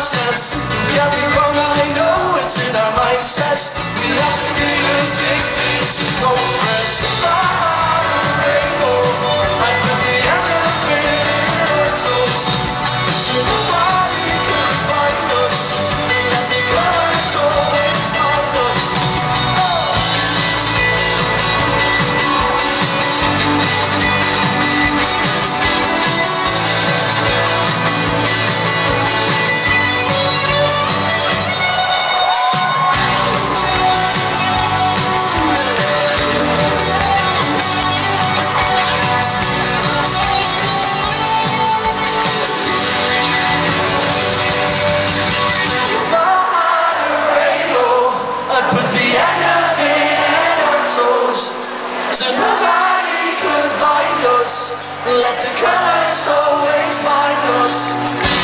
nonsense. We have to run, I know it's in our mindsets. We have to be addicted to progress. If I had a rainbow, I'd put the elephant in our toes, so nobody could find us. Let the colors always find us. So nobody could find us. Let the colors always find us.